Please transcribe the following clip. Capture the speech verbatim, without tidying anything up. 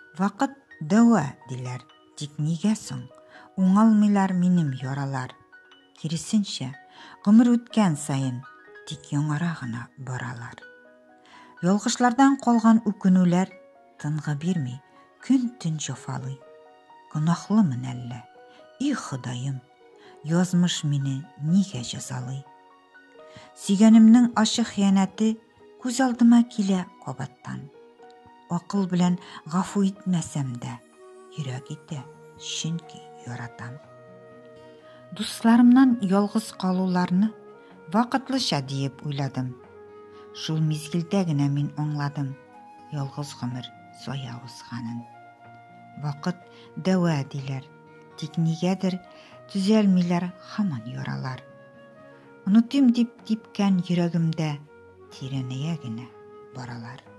Вакыт дәва диләр, тик нигә соң? Уңалмыйлар минем яралар. Киресенчә, гомер үткән сайын, тик яңара гына баралар. Ялгышлардан калган үкенүләр тынга бирми, көн-төн җафалый. Гөнаһлымын әллә? И Ходаем, язмыш мине нигә җәзалый? Сөйгәнемнең ачык хыянәте күз алдыма килә кабаттан. Акыл белән гафу итмәсәм дә, йөрәк итә, чөнки яратам. Дусларымнан ялгыз калуларны вакытлыча диеп уйладым. Шул мизгелдә генә мин аңладым, ялгыз гомер зая узганын. Вакыт дәва диләр, тик нигәдер төзәлмиләр һаман яралар. Онытым дип типкән йөрәгемдә тирәнәя генә баралар.